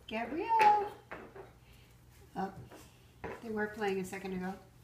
Gabrielle. Oh, they were playing a second ago.